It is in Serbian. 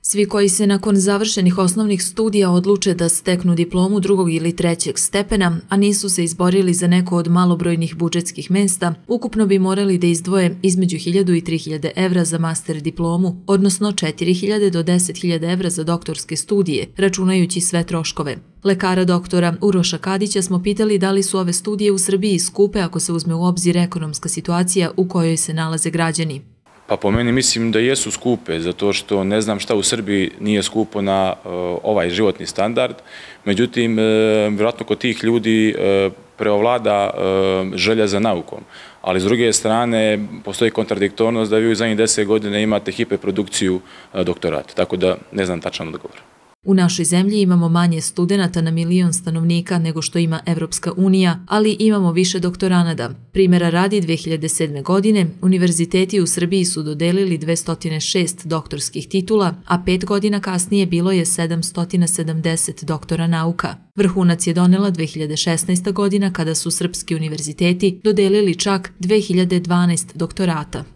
Svi koji se nakon završenih osnovnih studija odluče da steknu diplomu drugog ili trećeg stepena, a nisu se izborili za neko od malobrojnih budžetskih mesta, ukupno bi morali da izdvoje između 1000 i 3000 evra za master diplomu, odnosno 4000 do 10.000 evra za doktorske studije, računajući sve troškove. Lekara doktora Uroša Kadića smo pitali da li su ove studije u Srbiji skupe ako se uzme u obzir ekonomska situacija u kojoj se nalaze građani. Pa po meni mislim da jesu skupe, zato što ne znam šta u Srbiji nije skupo na ovaj životni standard. Međutim, vjerojatno kod tih ljudi preovlada želja za naukom. Ali s druge strane, postoji kontradiktornost da vi u zadnjih 10 godina imate hiperprodukciju doktorata. Tako da ne znam tačan odgovor. U našoj zemlji imamo manje studenata na 1.000.000 stanovnika nego što ima Evropska unija, ali imamo više doktoranada. Primjera radi, 2007. godine univerziteti u Srbiji su dodelili 206 doktorskih titula, a 5 godina kasnije bilo je 770 doktora nauka. Vrhunac je donela 2016. godina kada su srpski univerziteti dodelili čak 2012 doktorata.